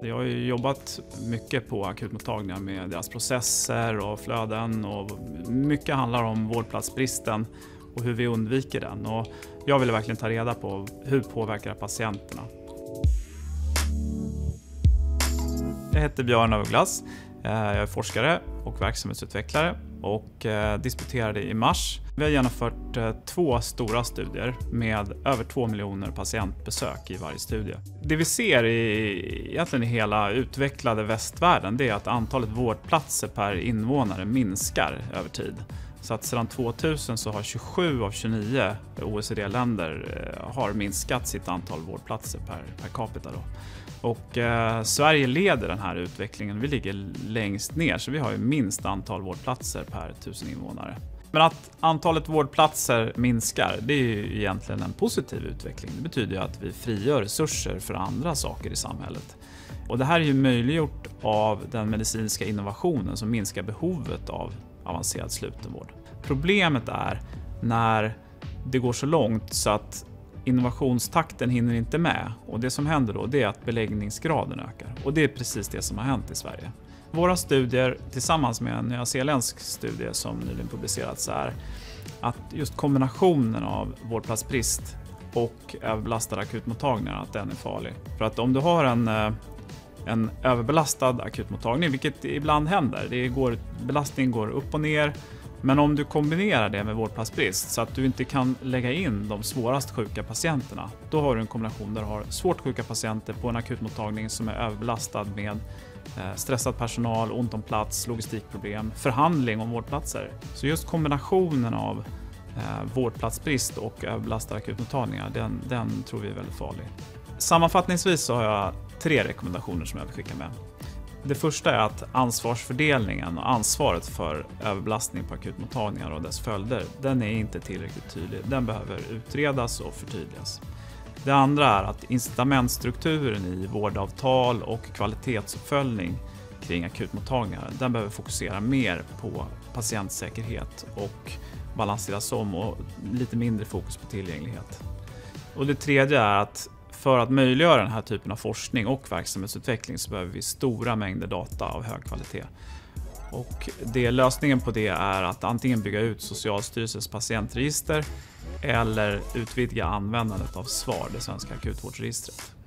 Jag har ju jobbat mycket på akutmottagningar med deras processer och flöden, och mycket handlar om vårdplatsbristen och hur vi undviker den. Och jag ville verkligen ta reda på hur påverkar patienterna. Jag heter Björn af Ugglas. Jag är forskare och verksamhetsutvecklare och disputerade i mars. Vi har genomfört 2 stora studier med över 2 miljoner patientbesök i varje studie. Det vi ser egentligen i hela utvecklade västvärlden, det är att antalet vårdplatser per invånare minskar över tid. Så att sedan 2000 så har 27 av 29 OECD-länder har minskat sitt antal vårdplatser per capita då. Och Sverige leder den här utvecklingen. Vi ligger längst ner, så vi har ju minst antal vårdplatser per 1000 invånare. Men att antalet vårdplatser minskar, det är ju egentligen en positiv utveckling. Det betyder ju att vi frigör resurser för andra saker i samhället. Och det här är ju möjliggjort av den medicinska innovationen som minskar behovet av avancerad slutenvård. Problemet är när det går så långt så att innovationstakten hinner inte med, och det som händer då, det är att beläggningsgraden ökar, och det är precis det som har hänt i Sverige. Våra studier tillsammans med en nyzeeländsk studie som nyligen publicerats är att just kombinationen av vårdplatsbrist och överbelastade akutmottagningar, att den är farlig. För att om du har en överbelastad akutmottagning, vilket ibland händer, belastningen går upp och ner. Men om du kombinerar det med vårdplatsbrist så att du inte kan lägga in de svårast sjuka patienterna, då har du en kombination där du har svårt sjuka patienter på en akutmottagning som är överbelastad med stressad personal, ont om plats, logistikproblem, förhandling om vårdplatser. Så just kombinationen av vårdplatsbrist och överbelastade akutmottagningar, den tror vi är väldigt farlig. Sammanfattningsvis så har jag 3 rekommendationer som jag vill skicka med. Det första är att ansvarsfördelningen och ansvaret för överbelastning på akutmottagningar och dess följder, den är inte tillräckligt tydlig. Den behöver utredas och förtydligas. Det andra är att incitamentstrukturen i vårdavtal och kvalitetsuppföljning kring akutmottagningar, den behöver fokusera mer på patientsäkerhet och balanseras om, och lite mindre fokus på tillgänglighet. Och det tredje är att för att möjliggöra den här typen av forskning och verksamhetsutveckling så behöver vi stora mängder data av hög kvalitet. Och lösningen på det är att antingen bygga ut Socialstyrelsens patientregister eller utvidga användandet av SVAR, det svenska akutvårdsregistret.